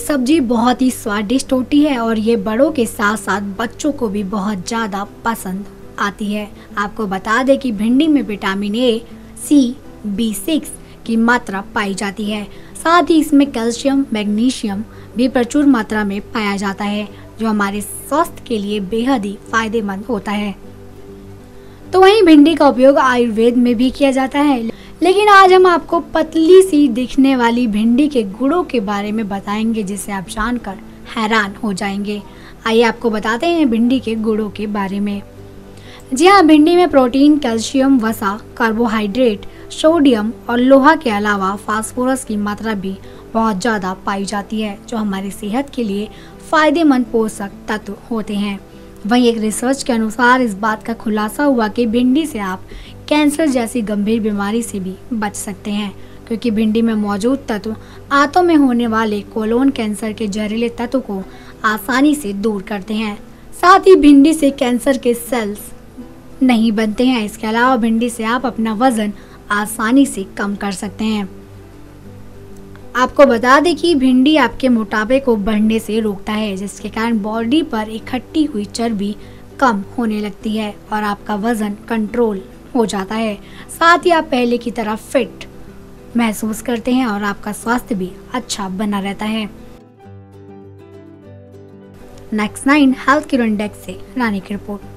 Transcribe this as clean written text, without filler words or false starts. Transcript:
सब्जी बहुत ही स्वादिष्ट होती है और ये बड़ों के साथ साथ बच्चों को भी बहुत ज़्यादा पसंद आती है। आपको बता दें कि भिंडी में विटामिन ए, सी, B6 की मात्रा पाई जाती है। साथ ही इसमें कैल्शियम, मैग्नीशियम भी प्रचुर मात्रा में पाया जाता है, जो हमारे स्वास्थ्य के लिए बेहद ही फायदेमंद होता है। तो वहीं भिंडी का उपयोग आयुर्वेद में भी किया जाता है, लेकिन आज हम आपको पतली सी दिखने वाली भिंडी के गुणों के बारे में बताएंगे, जिसे आप जानकर हैरान हो जाएंगे। आइए आपको बताते हैं भिंडी के गुणों के बारे में। जी हाँ, भिंडी में प्रोटीन, कैल्शियम, वसा, कार्बोहाइड्रेट, सोडियम और लोहा के अलावा फास्फोरस की मात्रा भी बहुत ज़्यादा पाई जाती है, जो हमारी सेहत के लिए फायदेमंद पोषक तत्व होते हैं। वहीं एक रिसर्च के अनुसार इस बात का खुलासा हुआ कि भिंडी से आप कैंसर जैसी गंभीर बीमारी से भी बच सकते हैं, क्योंकि भिंडी में मौजूद तत्व आंतों में होने वाले कोलोन कैंसर के जहरीले तत्व को आसानी से दूर करते हैं। साथ ही भिंडी से कैंसर के सेल्स नहीं बनते हैं। इसके अलावा भिंडी से आप अपना वजन आसानी से कम कर सकते हैं। आपको बता दें कि भिंडी आपके मोटापे को बढ़ने से रोकता है, जिसके कारण बॉडी पर इकट्ठी हुई चर्बी कम होने लगती है और आपका वजन कंट्रोल हो जाता है। साथ ही आप पहले की तरह फिट महसूस करते हैं और आपका स्वास्थ्य भी अच्छा बना रहता है। नेक्स्ट 9 हेल्थ केयर इंडेक्स से रानी की रिपोर्ट।